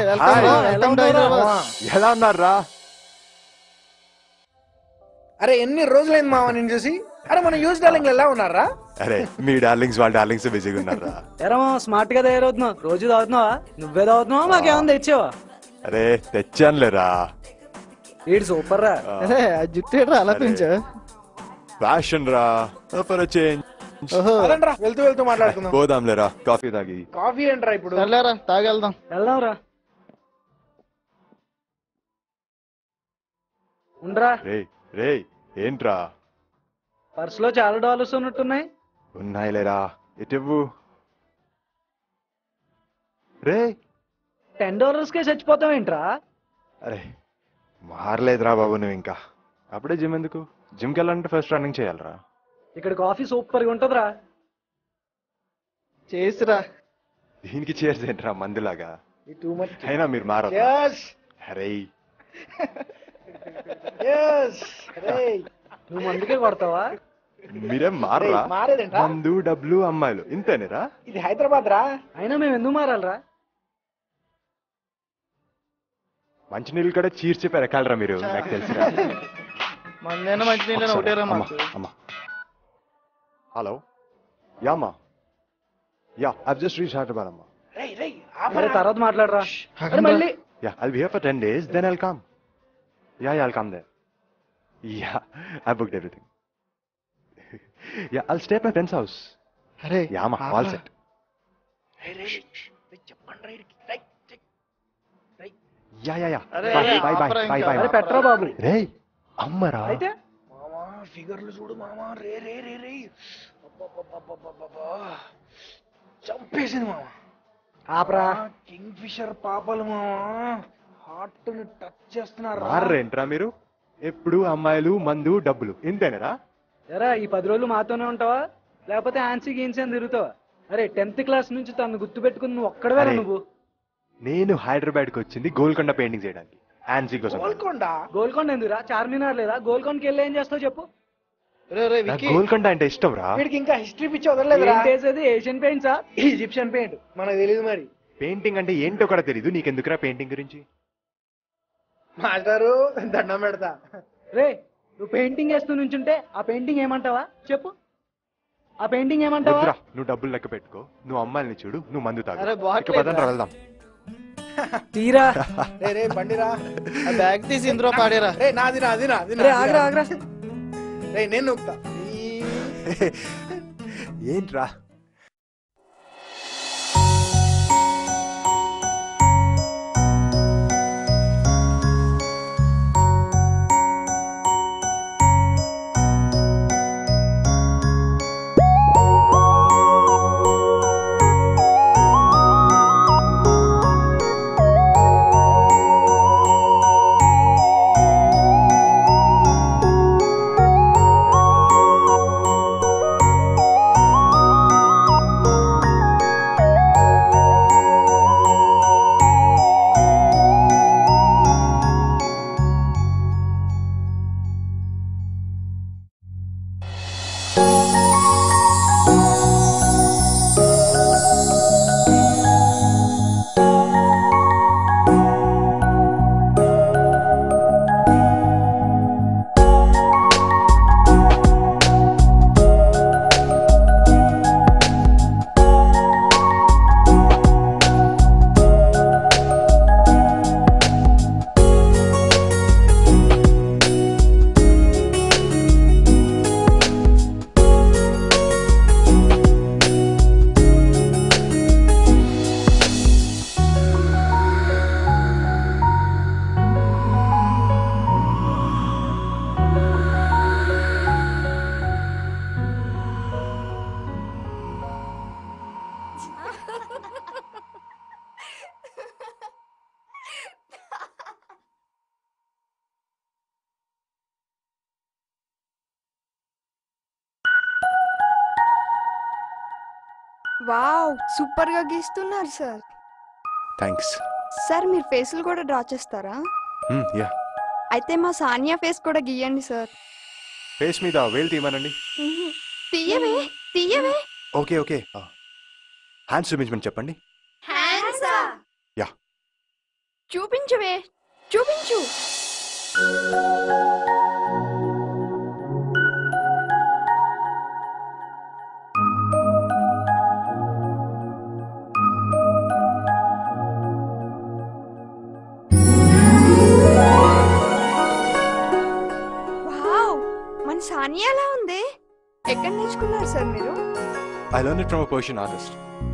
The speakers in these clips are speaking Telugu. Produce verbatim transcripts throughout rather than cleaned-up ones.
ఎలా ఉన్నారా? అరే ఎన్ని రోజులైంది మావా నేను చూసి. అరే మన యూజ్ డార్లింగ్ ఎలా ఉన్నారా? అరే మీ డార్లింగ్స్ వాళ్ళ డార్లింగ్స్ బిజీగా ఉన్నారా? ఎరా స్మార్ట్ గా తయారవుతున్నావు. రోజు తాగుతున్నావా? నువ్వే తాగుతున్నావా? మాకేమన్నా తెచ్చావా? అరే తెచ్చానులేరా. ఈడు సూపర్ రా. అరే ఆ జుట్టు రా అలా పెంచా. ఫ్యాషన్ రా ఫర్ చేంజ్. అదండ్రా వెళ్తూ వెళ్తూ మాట్లాడుకుందాం. పోదాంలేరా కాఫీ తాగి. కాఫీ ఏంట్రా ఇప్పుడు? సర్లేరా తాగెళ్దాం. వెళ్దాం రా. ఉండరా. రే రే ఏంట్రా? పర్స్ లో చాలా డాలర్స్ ఉన్నట్టున్నాయి. ఉన్నాయిలేరా ఇటు. రే టెన్ డాలర్స్ కే చచ్చిపోతావు ఏంట్రా? అరే మారలేదురా బాబు నువ్వు ఇంకా. అప్పుడే జిమ్ ఎందుకు? జిమ్కి వెళ్ళాలంటే ఫస్ట్ రన్నింగ్ చేయాలరా. ఇక్కడ కాఫీ సూపర్ గా ఉంటదిరా. చేసిరా. దీనికి చేర్స్ ఏంట్రా మందులాగా? టూ మచ్ అయినా మీరు మారదు. అరే నువ్వు మందుకే కొడతావా? మీరేం మారరా? మారేదేంట్రా? మందు డబ్బులు అమ్మాయిలు ఇంతేనేరా? ఇది హైదరాబాద్ రా. అయినా మేము ఎందుకు మారాలరా? మంచినీళ్ళు కూడా చీర్చి పెరకాలరా మీరు. నాకు తెలుసురా. మందేనా మంచినీళ్ళని ఒకటేరా మాకు. అమ్మా హలో యామ్మా yeah I've just reach Hyderabad అమ్మా. రేయ్ రేయ్ అరే తర్వాత మాట్లాడరా. మళ్ళీ yeah I'll be here for ten days then I'll come. Yeah yeah I'll come there. Yeah I booked everything. Yeah I'll stay at my friend's house. అరే యామ్మా ఆల్ సెట్. చెప్పండి yeah yeah yeah bye bye bye bye. అరే పెట్రా బాబు. రే అమ్మరా. అయితే మామా ఫిగర్లు చూడు మామా. రే రే రే రే చంపేసింది మామా. ఆపరా. కింగ్ ఫిషర్ పాపలు మామా హార్ట్ ని టచ్ చేస్తున్నారు. మారేంట్రా మీరు? ఎప్పుడు అమ్మాయిలు మందు డబ్బులు ఇంతేనేరా? ఎరా ఈ పది రోజులు మాతోనే ఉంటావా లేకపోతే ఆన్సీ గీన్సీ అని తిరుగుతావా? అరే టెన్త్ క్లాస్ నుంచి తను గుర్తు పెట్టుకుని నువ్వు ఒక్కడవే నువ్వు. నేను హైదరాబాద్ కి వచ్చింది గోల్కొండ పెయింటింగ్ చేయడానికి. ఆన్సీ కోసం. గోల్కొండ గోల్కొండ ఎందుకురా? చార్మినార్ లేదా? గోల్కొండకి వెళ్ళి ఏం చేస్తావు చెప్పు? గోల్కొండ అంటే ఇష్టం రా. వీడికి ఇంకా హిస్టరీ పిచ్చి వదలలేదురా. ఏంటేసేది? ఏషియన్ పెయింట్సా? ఈజిప్షియన్ పెయింట్ మనకు తెలియదు మరి. పెయింటింగ్ అంటే ఏంటో కూడా తెలీదు నీకెందుకురా పెయింటింగ్ గురించి? మాస్టారు దండం పెడతా. రే నువ్వు పెయింటింగ్ వేస్తూ నుంచుంటే ఆ పెయింటింగ్ ఏమంటావా చెప్పు? ఆ పెయింటింగ్ ఏమంటావా? నువ్వు డబ్బులు లెక్క పెట్టుకో. నువ్వు అమ్మాయిని చూడు. నువ్వు మందు తాగు. వెళ్దాం. తీరా. రే రే బండిరా. ఆ బ్యాగ్ తీసి ఇందులో పాడేరా. రే నాది నాది నాది. ఆగ్రా ఆగ్రా. రే నేను నొక్కుతా. ఏంట్రా? వావ్ సూపర్ గా గీస్తున్నారు సార్. థాంక్స్. సార్ మీరు ఫేసులు కూడా డ్రా చేస్తారా? హ్మ్ యా. అయితే మా సానియా ఫేస్ కూడా గీయండి సార్. ఫేస్ మీద వేలు తీయమనండి. తీయవే తీయవే. Okay okay. హ్యాండ్స్ చూపించమని చెప్పండి. హ్యాండ్సా? యా. చూపించవే చూపించు. వావ్, మన సానియా ఎలా ఉంది? ఎక్కడ నేర్చుకున్నారు సార్ మీరు? I learned it from a Persian artist.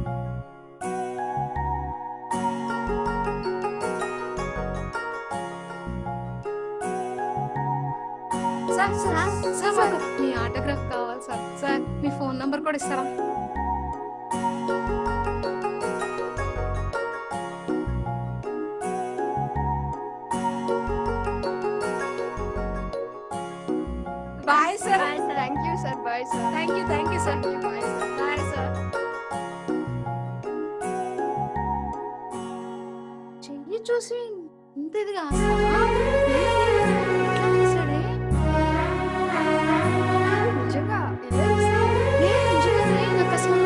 Sir sir sir sir మీ ఆటోగ్రాఫ్ కావాలి సార్. సార్ మీ ఫోన్ నంబర్ కూడా ఇస్తారా? Bye sir. Thank you sir. Bye sir. Thank you thank you sir. Bye sir. Bye sir. చెయ్యి చూసి ఇంత ఇదిగా సరే నిజంగా నిజంగా నాకు అసలు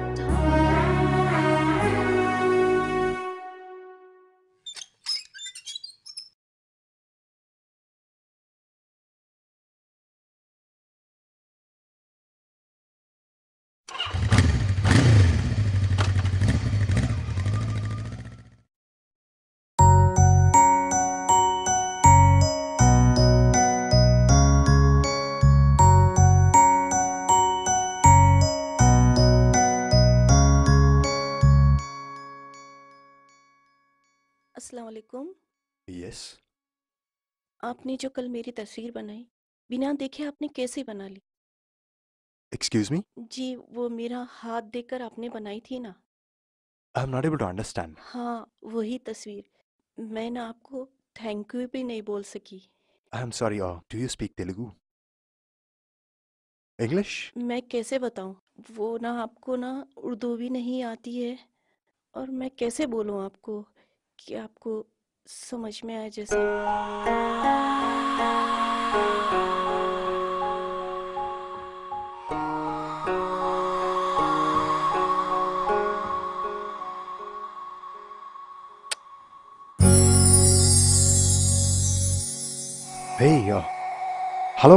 अस्सलाम वालेकुम। Yes. आपने जो कल मेरी तस्वीर बनाई बिना देखे आपने कैसे बना ली? Excuse me? जी वो मेरा हाथ देखकर आपने बनाई थी ना? I'm not able to understand. हाँ वही तस्वीर। मैं ना आपको थैंक यू भी नहीं बोल सकी। I'm sorry. Uh, do you speak Telugu? English? मैं कैसे बताऊँ? वो ना आपको ना उर्दू भी नहीं आती है और मैं कैसे बोलूँ आपको कि आपको समझ में आए जैसे। Hey, uh, hello.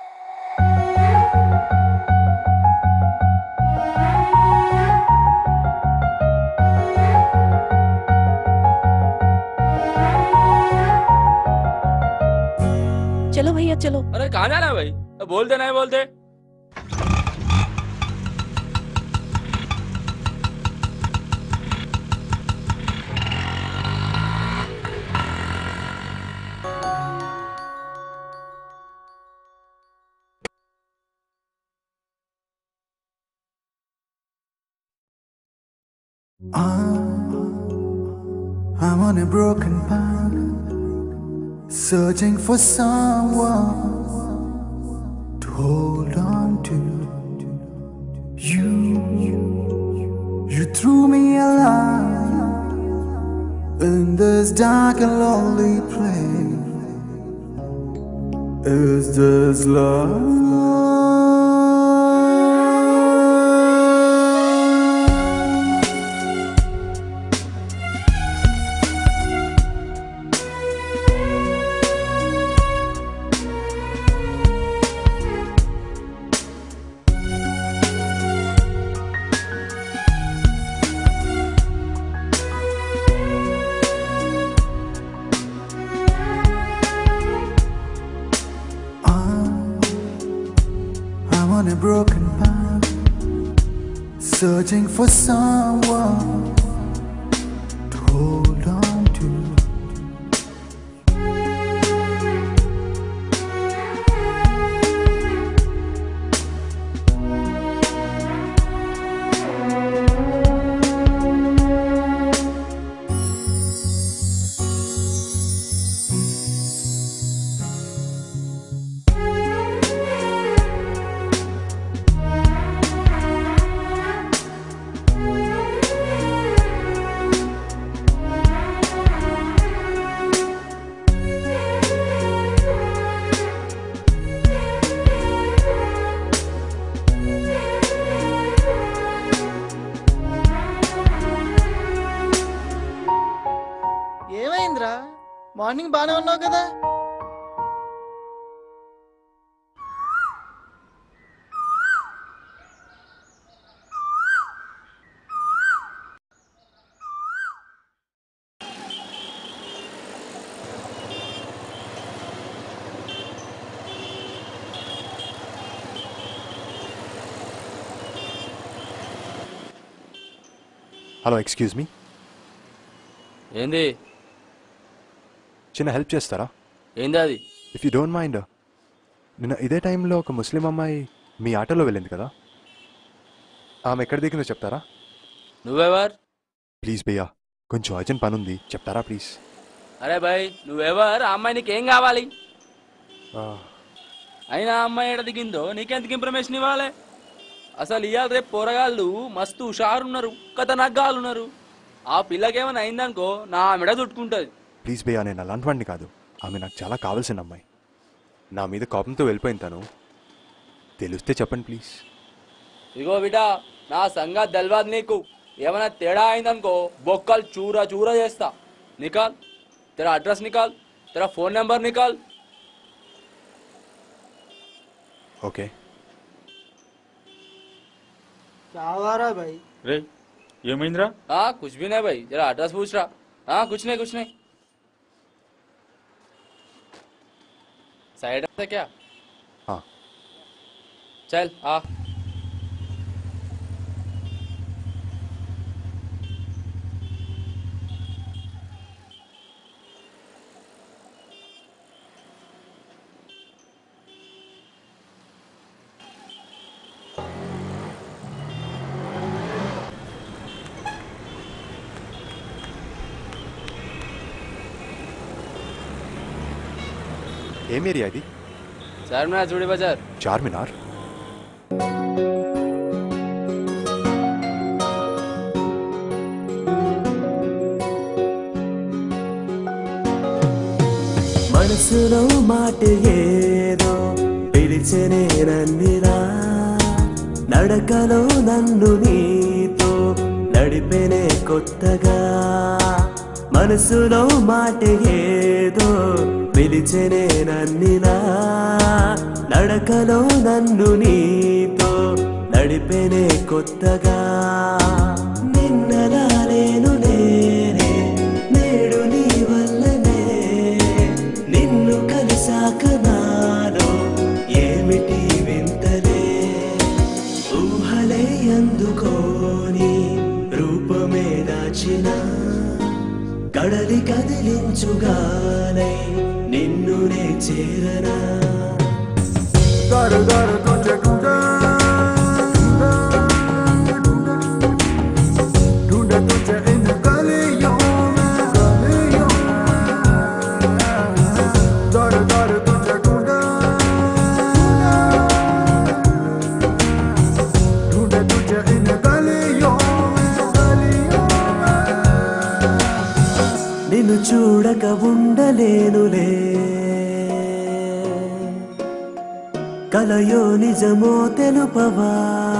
चलो भैया चलो। अरे कहाँ जाना है भाई? बोल दे नहीं बोलते। I'm on a broken path, searching for someone to hold on to. You, you threw me a line in this dark and lonely place. Is this love? Searching for someone to hold on to. Morning బానే ఉన్నావు కదా. Hello, excuse me. ఏంది? చిన్న హెల్ప్ చేస్తారా? ఏంది అది? ఇఫ్ యూ డోంట్ మైండ్, నిన్న ఇదే టైంలో ఒక ముస్లిం అమ్మాయి మీ ఆటోలో వెళ్ళింది కదా, ఆమె ఎక్కడ దిగిందో చెప్తారా? నువ్వెవర్? ప్లీజ్ భయ్యా, కొంచెం అర్జెంట్ పని ఉంది, చెప్తారా ప్లీజ్? అరే భయ్, నువ్వెవర్? ఆ అమ్మాయి నీకేం కావాలి? అయినా అమ్మాయి ఎడ దిగిందో నీకెందుకు ఇన్ఫర్మేషన్ ఇవ్వాలి? అసలు ఇవాళ రేపు పోరగాళ్ళు మస్తు హుషారున్నారు, కథనగ్గాలున్నారు. ఆ పిల్లకేమైనా అయిందనుకో నా మెడ చుట్టుకుంటుంది. ప్లీజ్ భయ్యా, నేను అలాంటి వాడిని కాదు. ఆమె నాకు చాలా కావాల్సిన అమ్మాయి. నా మీద కోపంతో వెళ్ళిపోయింది తను. తెలిస్తే చెప్పండి ప్లీజ్. ఇగో బిడ్డా, నా సంగతి తెలవదు నీకు. ఏమైనా తేడా అయిందనుకో బొక్కలు చూరా చూరా చేస్తా. నికాల్ తెరా అడ్రస్, నికాల్ తెరా ఫోన్ నెంబర్, నికాల్. ఓకే. రే ఏమైందిరా? हाँ कुछ भी नहीं भाई, जरा एड्रेस पूछ रहा. हाँ कुछ नहीं कुछ नहीं. साइड है क्या? हाँ. चल आ. ఏం ఏరియా ఇది? చార్మినార్ చూడి బజార్. చార్మినార్? మనసులో మాట ఏదో పిలిచెనే నన్నిరా, నడకలో నన్ను నీతో నడిపెనే కొత్తగా. మనసులో మాట ఏదో పిలిచెనే నన్నిలా, నడకలో నన్ను నీతో నడిపెనే కొత్తగా. నిన్నలా లేను నేనే, నేడు నీ వల్లనే. నిన్ను కలిసాక నాలో ఏమిటి వింతలే. ఊహలే అందుకోని రూపమే దాచిన, కడలి కదిలించుగానై నిన్ను నే చేరనా. దారు దారు తుంజ టుంజ టుంజ తుంజ ఇన్ గలియో గలియో. దారు దారు తుంజ టుంజ టుంజ తుంజ ఇన్ గలియో గలియో. నిన్ను చూడక ఉండలేనులే, కలయో నిజమో తెలుపవా.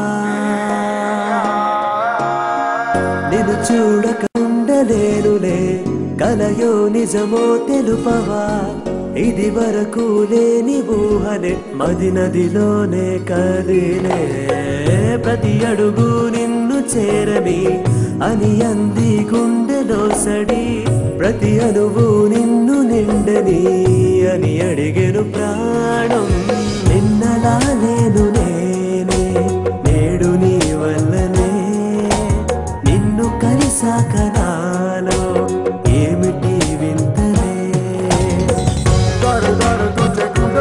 నిన్ను చూడక ఉండలేనులే, కలయో నిజమో తెలుపవా. ఇది వరకు లేని ఊహలే మది నదిలోనే కదిలే. ప్రతి అడుగు నిన్ను చేరని అని అంది గుండెలో సడి. ప్రతి అణువు నిన్ను నిండని అని అడిగెను ప్రాణం. నిన్నలా నేను నేనే, నేడు నీ వల్లనే. నిన్ను కలిసాక నాలో ఏమిటి వింతలే. దారు దారు తుంజ టుంజ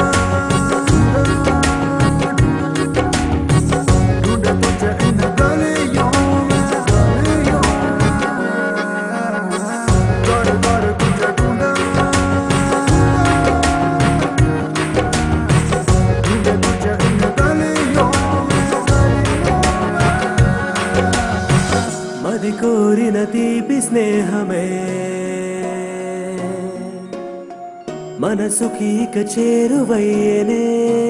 టుంజ తుంజ ఇన్ గలియో గలియో. దారు దారు తుంజ టుంజ టుంజ తుంజ ఇన్ గలియో గలియో. మది కోరిన తీపి స్నేహమే మనసుకి ఇక చేరువయ్యేనే.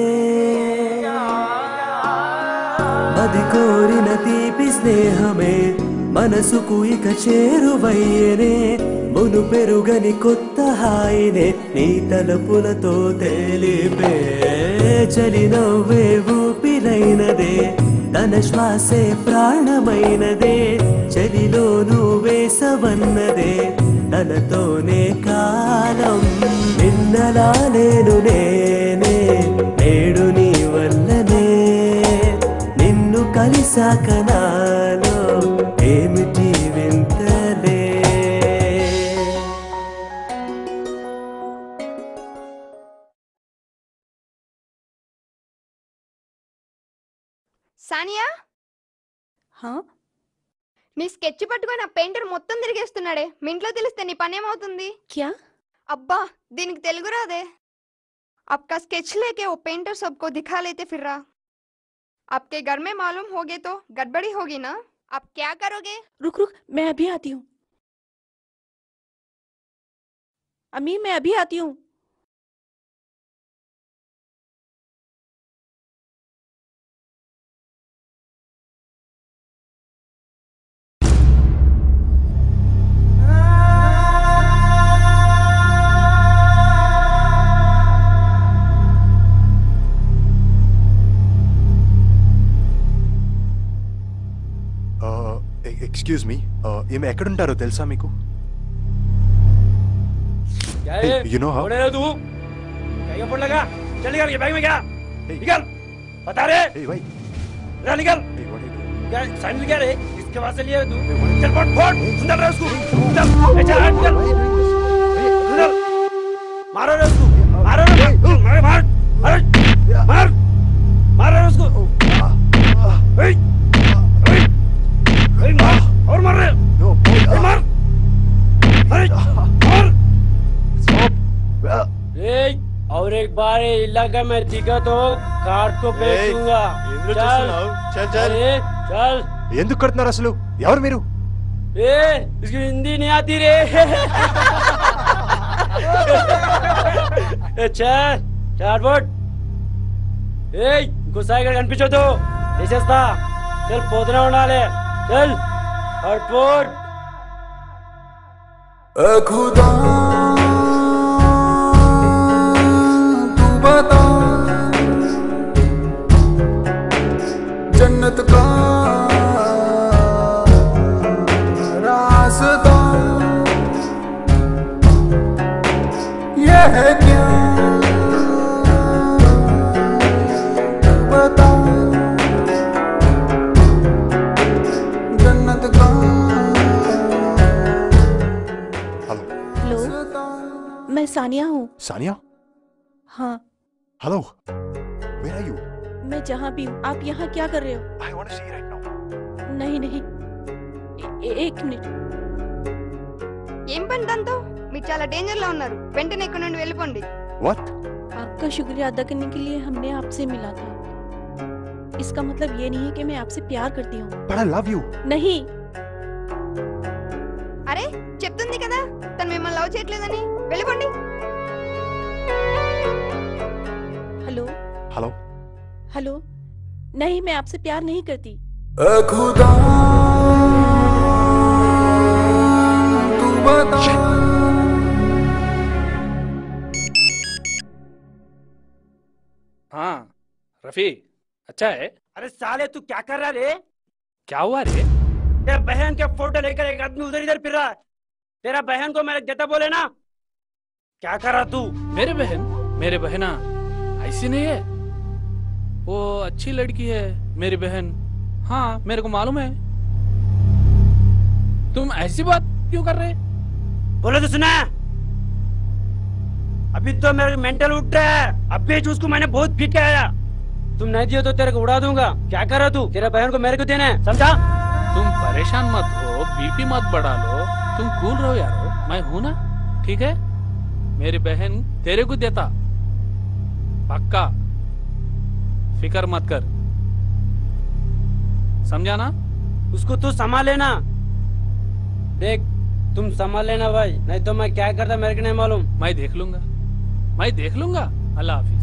మది కోరిన తీపి స్నేహమే మనసుకు ఇక చేరువయ్యేనే. మును పెరుగని కొత్త హాయినే నీ తలపులతో తేలిపే చలి నవ్వే ఊపిరైనదే తన శ్వాసే ప్రాణమైనదే చలిలో నువ్వేసవన్నదే తనతోనే కాలం నిన్నలా నేను నేనే నేడు నీ వల్లనే నిన్ను కలిసాక నాలో ఏమిటి వింతలే సానియా हाँ నీ స్కెచ్ పట్టుకొని ఆ పెయింటర్ మొత్తం తిరిగేస్తున్నాడే మీ ఇంట్లో తెలిస్తే నీ పని ఏమవుతుంది क्या అబ్బా దీనికి తెలుగు రాదే आपका स्केच लेके वो पेंटर सबको दिखा लेते फिर रहा आपके घर में मालूम हो गए तो गड़बड़ी होगी ना आप क्या करोगे रुक रुक मैं अभी आती हूँ अम्मी मैं अभी आती हूँ ఎక్స్క్యూజ్ మీ ఈమె ఎక్కడుంటారో తెలుసా మీకు क्या Hey, है? you know how? कौन है तू? क्या ये फोन लगा? चल निकल ये बैग में क्या? निकल बता रे Hey, भाई निकल निकल Hey, what are you doing? क्या साइन क्या रे? इसके पास से लिया है तू चल फोन फोन सुंदर रे उसको चल ए चल हट निकल सुंदर मारो रे उसको मारो रे मार मार मार मार मार रे उसको ए ए मार और मार रे No, boy, ए मार अरे मार stop. ए और एक बार ये इलाका में दिखा तो कार को फेंक दूंगा चल चल चल अरे चल ఎందుకు కడుతున్నారు అసలు ఎవరు మీరు ए इसकी हिंदी नहीं आती रे ए चल चार बोट ए गुस्सा कर कनिపించో तो చేసేస్తా चल పోతనే ఉండాలి चल और बोट ए खुदा तू बता जन्नत का रास्ता ये है क्या तू बता जन्नत का హలో हेलो मैं सानिया हूँ సానియా हाँ హలో వేర్ ఆర్ యు मैं जहाँ भी हूँ आप यहाँ क्या कर रहे हो I want to see right now नहीं नहीं ए- एक मिनट ఏం పని దాంతో మీరు చాలా డేంజర్ లో ఉన్నారు వెంటనే ఇక్కడ నుండి వెళ్ళిపోండి వాట్ आपका शुक्रिया अदा करने के लिए हमने आपसे मिला था इसका मतलब ये नहीं है कि मैं आपसे प्यार करती हूँ బట్ ఐ లవ్ యు नहीं అరే చెప్తుంది కదా తను మిమ్మల్ని లవ్ చేయట్లేదని వెళ్ళిపోండి हेलो హలో हेलो नहीं मैं आपसे प्यार नहीं करती ए खुदा तू बता हाँ रफी अच्छा है। अरे साले तू क्या कर रहा रे क्या हुआ रे? तेरा बहन के फोटो लेकर एक आदमी उधर इधर फिर रहा है तेरा बहन को मेरे देता बोले ना क्या कर रहा तू मेरे बहन मेरे बहना ऐसी नहीं है वो अच्छी लड़की है मेरी बहन हाँ मेरे को मालूम है तुम ऐसी बात क्यों कर रहे बोलो तो सुना अभी तो मेरे मेंटल उठ रहा है अभी उसको मैंने बहुत पीट के आया तुम नहीं दियो तो तेरे को उड़ा दूंगा क्या कर रहा तू तेरा बहन को मेरे को देना है समझा तुम परेशान मत हो बीपी मत बढ़ा लो तुम कूल रहो यारो मैं हूं ना ठीक है मेरी बहन तेरे को देता पक्का फिकर मत कर समझा ना उसको तू संभाल लेना देख तुम संभाल लेना भाई नहीं तो मैं क्या करता मेरे को नहीं मालूम मैं देख लूंगा मैं देख लूंगा अल्लाह हाफिज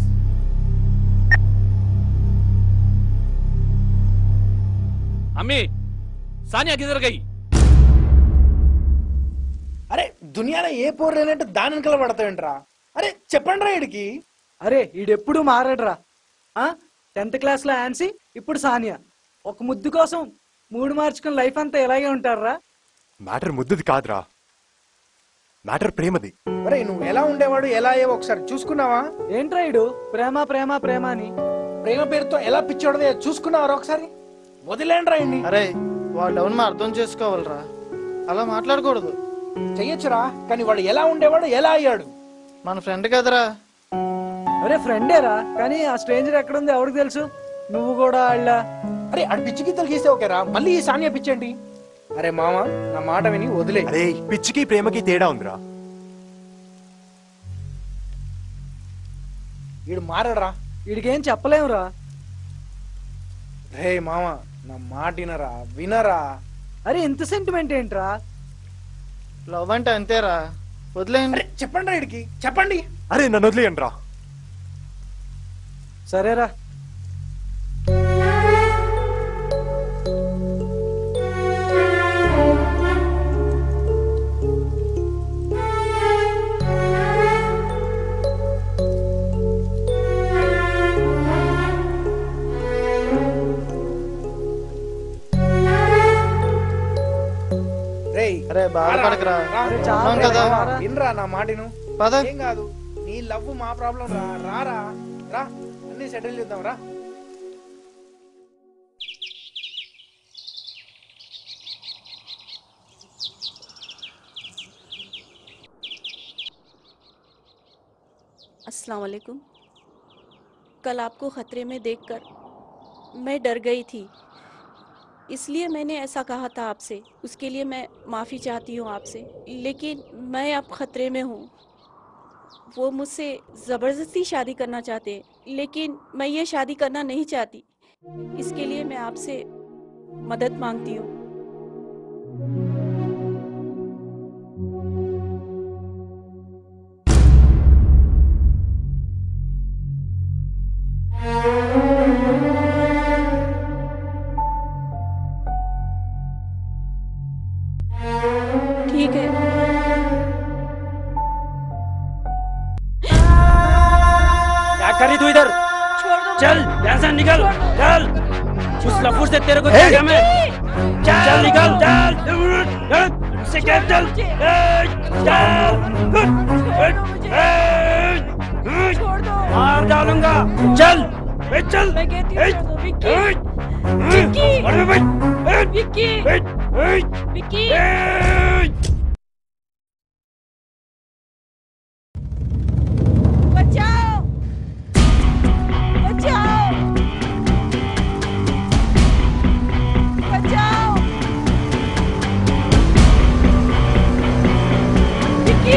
अम्मी सानिया किधर गई अरे దునియాలో ఏ పోరు లేనంటే దాని వెనకాల పడతావేంట్రా? అరే చెప్పండి రా ఇడికి. అరే ఈడెప్పుడు మారాడురా. టెన్త్ క్లాస్ లో ఆన్సీ, ఇప్పుడు సానియా. ఒక ముద్దు కోసం మూడు మార్చుకుని లైఫ్ అంతా ఇలాగే ఉంటారా? మ్యాటర్ ముద్దుది కాదురా, మ్యాటర్ ప్రేమది. అరే నువ్వు ఎలా ఉండేవాడు, ఎలా అయ్యావో ఒకసారి చూసుకున్నావా? ఏంట్రా ఇడు ప్రేమ ప్రేమ ప్రేమ అని ప్రేమ పేరుతో ఎలా పిచ్చోడదే చూసుకున్నావా ఒకసారి? వదిలేండి రాయండి. అరే వాళ్ళ డౌన్ మా అర్థం చేసుకోవాలరా, అలా మాట్లాడకూడదు. చెయ్యొచ్చురా, కానీ వాడు ఎలా ఉండేవాడు, ఎలా అయ్యాడు? మన ఫ్రెండ్ కదరా. అరే ఫ్రెండేరా, కానీ ఆ స్ట్రేంజర్ ఎక్కడుంది ఎవరికి తెలుసు? నువ్వు కూడా వాళ్ళ. అరే ఆ పిచ్చి గీతలు గీస్తే ఓకేరా, మళ్ళీ ఈ సానియా పిచ్చండి. అరే మామ నా మాట విని వదిలే. అరే పిచ్చికి ప్రేమకి తేడా ఉందిరా. వీడు మారడరా, వీడికేం చెప్పలేమురా. రే మామ నా మాట వినరా, వినరా. అరే ఇంత సెంటిమెంట్ ఏంట్రా? లవ్ అంటే అంతేరా, వదిలేయండి. చెప్పండి రా వీడికి, చెప్పండి. అరే నన్ను వదిలేయండి రా. సరేరా. అరే బాధపడకరా, కదా వినరా నా మాటను. పద. ఏం కాదు, నీ లవ్ మా ప్రాబ్లం రా. రారా రా, అన్ని సెటిల్ చేద్దాం రా. अस्सलाम वालेकुम। कल आपको खतरे में देखकर मैं डर गई थी, इसलिए मैंने ऐसा कहा था आपसे। उसके लिए मैं माफ़ी चाहती हूँ आपसे, लेकिन मैं अब खतरे में हूँ। वो मुझसे ज़बरदस्ती शादी करना चाहते हैं, लेकिन मैं ये शादी करना नहीं चाहती। इसके लिए मैं आपसे मदद मांगती हूँ। ठीक है। क्या कर रही तू इधर? चल यहाँ से निकल, चल। उस लफूर से तेरे को क्या काम है? चल चल निकल, चल चल से क्या, चल चल मार डालूंगा। चल चल विक्की विक्की बचाओ बचाओ बचाओ विक्की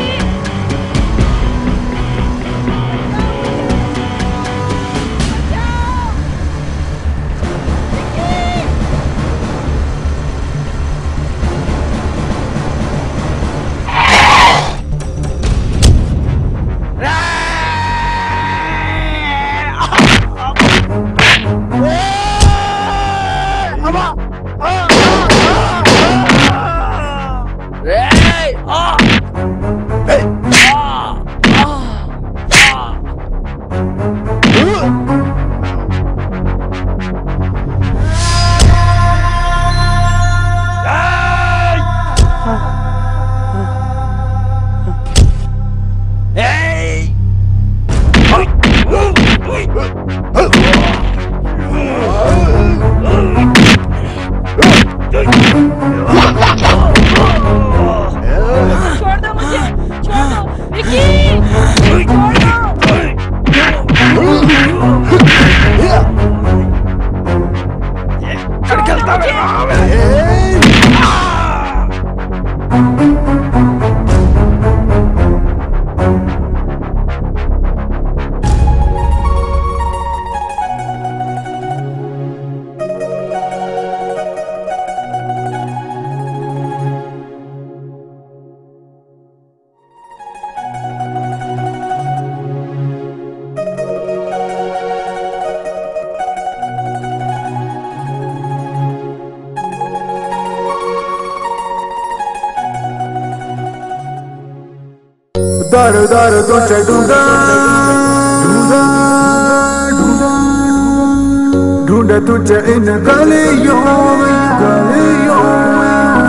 दर दर तुझे ढूंढा ढूंढा ढूंढा ढूंढा तुझे इन गलियों में गलियों में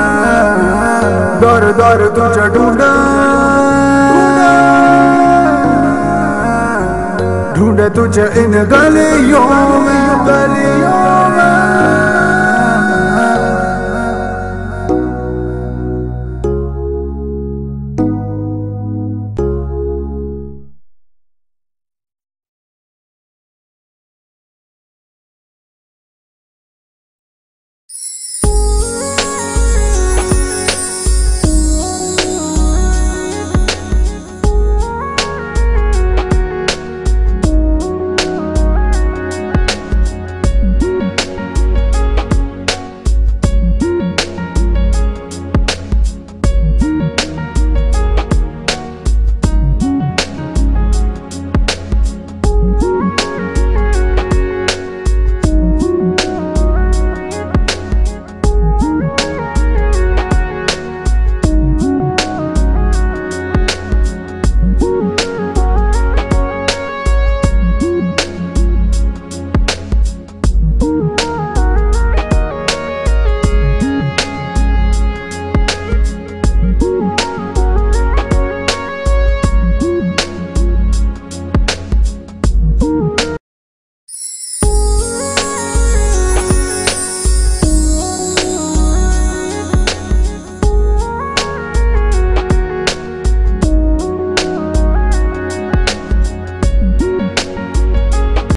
दर दर तुझे ढूंढा ढूंढा तुझे इन गलियों में गलियों